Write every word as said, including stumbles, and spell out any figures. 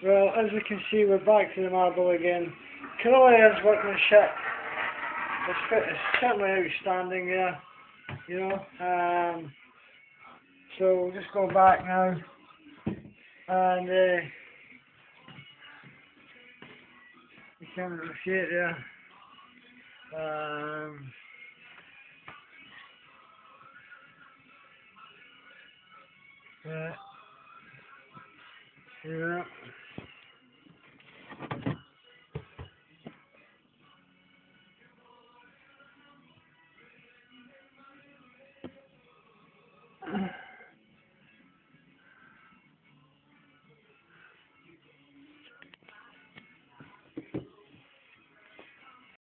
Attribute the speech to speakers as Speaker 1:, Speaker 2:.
Speaker 1: Well, as we can see, we're back to the marble again. Carillion's workmanship is, it's certainly outstanding there, you know. Um, so we'll just go back now, and uh, you can't really see it there. Um, yeah. Yeah.